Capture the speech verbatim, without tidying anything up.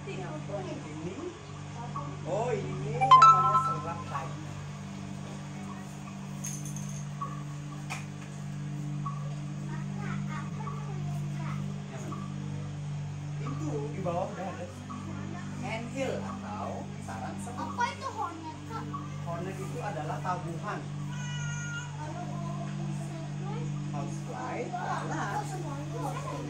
Ini, oh ini namanya serak kayu. Itu di bawah udah ada handhill atau sarang semut. Apa itu hornet, Kak? Hornet itu adalah tabuhan. Kalau Housefly adalah semuanya